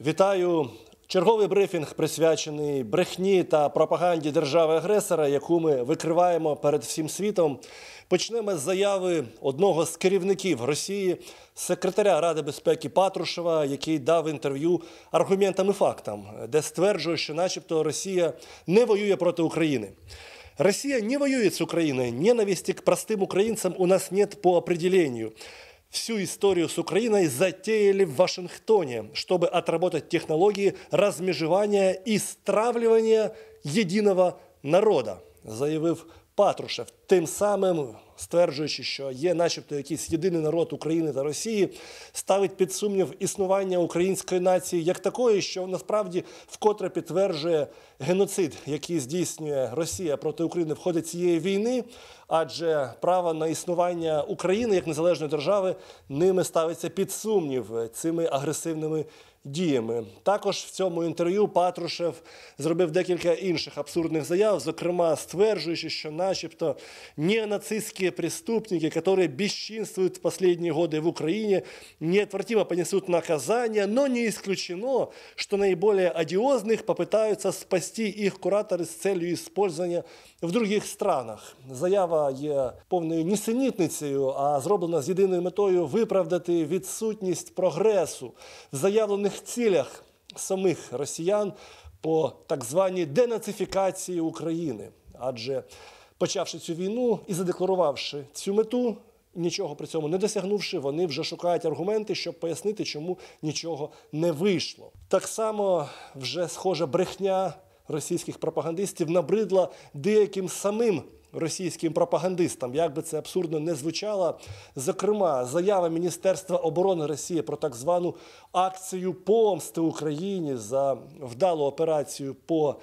Вітаю! Черговий брифінг присвячений брехні та пропаганді держави-агресора, яку ми викриваємо перед всім світом. Почнемо з заяви одного з керівників Росії, секретаря Ради безпеки Патрушева, який дав інтерв'ю «Аргументам и фактам», де стверджує, що начебто Росія не воює проти України. Россия не воюет с Украиной. Ненависти к простым украинцам у нас нет по определению. Всю историю с Украиной затеяли в Вашингтоне, чтобы отработать технологии размежевания и стравливания единого народа, заявив Патрушев, тим самим стверджуючи, що є начебто якийсь єдиний народ України та Росії, ставить під сумнів існування української нації як такої, що насправді вкотре підтверджує геноцид, який здійснює Росія проти України в ході цієї війни, адже право на існування України як незалежної держави ними ставиться під сумнів цими агресивними діями. Також в цьому інтерв'ю Патрушев зробив декілька інших абсурдних заяв, зокрема стверджуючи, що начебто неонацистські преступники, которые бесчинствуют в последние годы в Украине, неотвратимо понесут наказание, но не исключено, что наиболее одиозных попытаются спасти их кураторы с целью использования в других странах. Заява є повною нісенітницею, а зроблена з єдиною метою виправдати відсутність прогресу в заявлених цілях самих росіян по так званій денацифікації України. Адже почавши цю війну і задекларувавши цю мету, нічого при цьому не досягнувши, вони вже шукають аргументи, щоб пояснити, чому нічого не вийшло. Так само вже схожа брехня російських пропагандистів набридла деяким самим російським пропагандистам, як би це абсурдно не звучало. Зокрема, заява Міністерства оборони Росії про так звану акцію помсти Україні за вдалу операцію по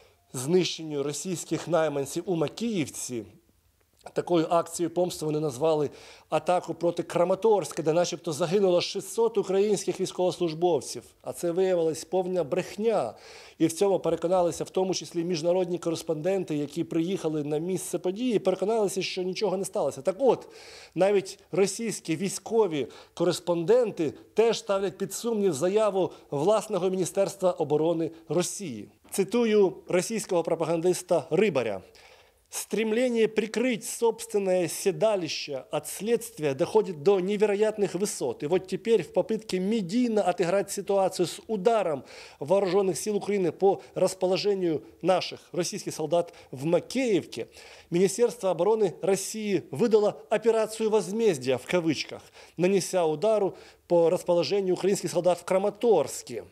знищенню російських найманців у Макіївці. Такою акцією помсти вони назвали атаку проти Краматорська, де начебто загинуло 600 українських військовослужбовців. А це виявилась повна брехня. І в цьому переконалися в тому числі міжнародні кореспонденти, які приїхали на місце події, і переконалися, що нічого не сталося. Так от, навіть російські військові кореспонденти теж ставлять під сумнів заяву власного Міністерства оборони Росії. Цитую російського пропагандиста Рыбаря. «Стремление прикрыть собственное седалище от следствия доходит до невероятных высот. И вот теперь в попытке медийно отыграть ситуацию с ударом вооруженных сил Украины по расположению наших российских солдат в Макеевке, Министерство обороны России выдало операцию возмездия в кавычках, нанеся удару по расположению украинских солдат в Краматорске.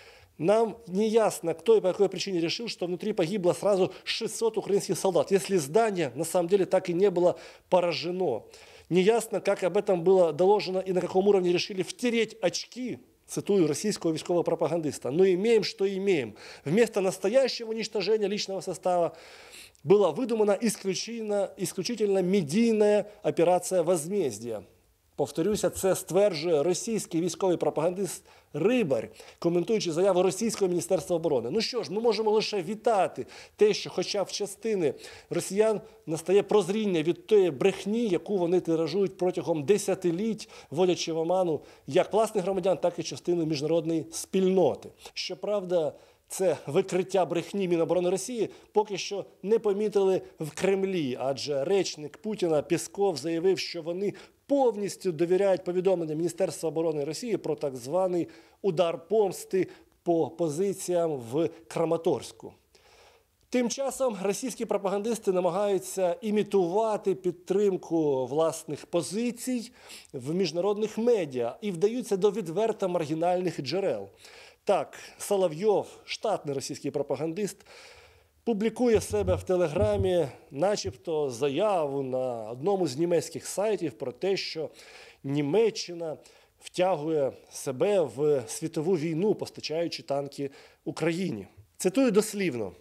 Нам не ясно, кто и по какой причине решил, что внутри погибло сразу 600 украинских солдат, если здание на самом деле так и не было поражено. Неясно, как об этом было доложено и на каком уровне решили втереть очки, цитую российского військового пропагандиста. Но имеем, что имеем. Вместо настоящего уничтожения личного состава была выдумана исключительно медийная операция возмездия. Повторюся, це стверджує російський військовий пропагандист Рибар, коментуючи заяву російського Міністерства оборони. Ну що ж, ми можемо лише вітати те, що хоча в частини росіян настає прозріння від тієї брехні, яку вони тиражують протягом десятиліть, вводячи в оману як власних громадян, так і частину міжнародної спільноти. Щоправда, це викриття брехні Міноборони Росії поки що не помітили в Кремлі, адже речник Путіна Пєсков заявив, що вони повністю довіряють повідомленням Міністерства оборони Росії про так званий удар помсти по позиціям в Краматорську. Тим часом російські пропагандисти намагаються імітувати підтримку власних позицій в міжнародних медіа і вдаються до відверто маргінальних джерел. Так, Соловйов, штатний російський пропагандист, публікує в себе в Телеграмі начебто заяву на одному з німецьких сайтів про те, що Німеччина втягує себе в світову війну, постачаючи танки Україні. Цитую дослівно.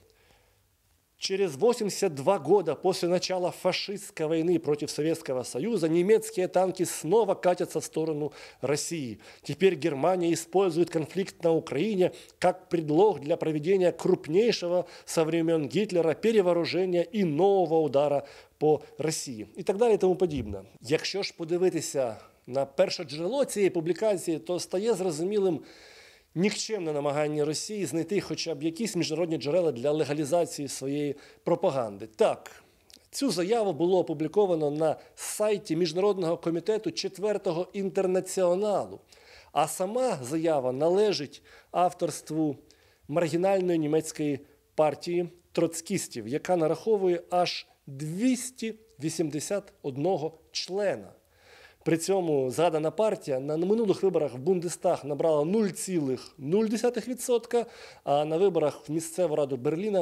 Через 82 года после начала фашистской войны против Советского Союза немецкие танки снова катятся в сторону России. Теперь Германия использует конфликт на Украине как предлог для проведения крупнейшего со времен Гитлера перевооружения и нового удара по Росії. І так далі і тому подібне. Якщо ж подивитися на перше джерело цієї публікації, то стає зрозумілим нікчемне намагання Росії знайти хоча б якісь міжнародні джерела для легалізації своєї пропаганди. Так, цю заяву було опубліковано на сайті Міжнародного комітету Четвертого інтернаціоналу, а сама заява належить авторству маргінальної німецької партії троцкістів, яка нараховує аж 281 члена. При цьому згадана партія на минулих виборах в Бундестаг набрала 0,0%, а на виборах в місцеву раду Берліна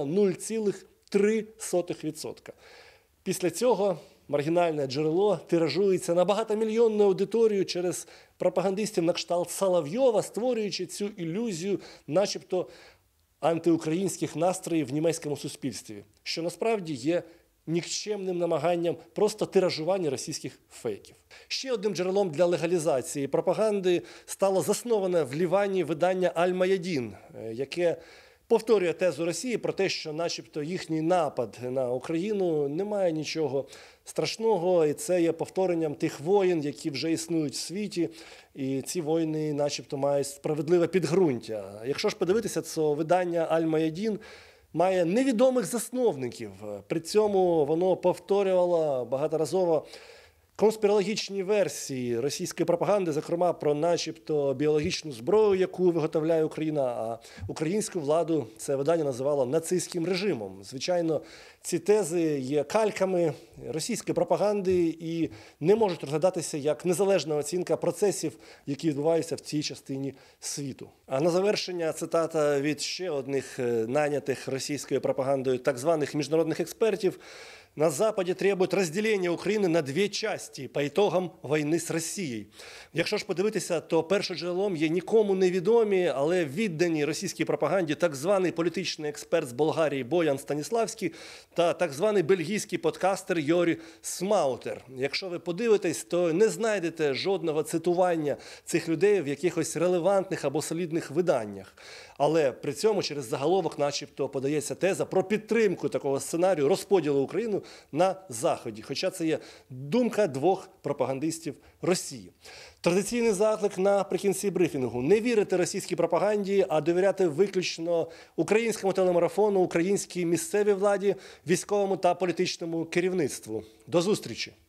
0,3%. Після цього маргінальне джерело тиражується на багатомільйонну аудиторію через пропагандистів на кшталт Соловйова, створюючи цю ілюзію начебто антиукраїнських настроїв в німецькому суспільстві, що насправді є нікчемним намаганням просто тиражування російських фейків. Ще одним джерелом для легалізації пропаганди стало засноване в Лівані видання «Аль-Маядін», яке повторює тезу Росії про те, що начебто їхній напад на Україну не має нічого страшного, і це є повторенням тих воєн, які вже існують в світі, і ці воїни начебто мають справедливе підґрунтя. Якщо ж подивитися, то видання «Аль-Маядін» має невідомих засновників. При цьому воно повторювало багаторазово конспірологічні версії російської пропаганди, зокрема про начебто біологічну зброю, яку виготовляє Україна, а українську владу це видання називало нацистським режимом. Звичайно, ці тези є кальками російської пропаганди і не можуть розглядатися як незалежна оцінка процесів, які відбуваються в цій частині світу. А на завершення цитата від ще одних найнятих російською пропагандою так званих міжнародних експертів. На Западі требують розділення України на дві частини по ітогам війни з Росією. Якщо ж подивитися, то першоджерелом є нікому невідомі, але віддані російській пропаганді так званий політичний експерт з Болгарії Боян Станіславський та так званий бельгійський подкастер Йорі Смаутер. Якщо ви подивитесь, то не знайдете жодного цитування цих людей в якихось релевантних або солідних виданнях. Але при цьому через заголовок начебто подається теза про підтримку такого сценарію розподілу України на Заході. Хоча це є думка двох пропагандистів Росії. Традиційний заклик наприкінці брифінгу – не вірити російській пропаганді, а довіряти виключно українському телемарафону, українській місцевій владі, військовому та політичному керівництву. До зустрічі!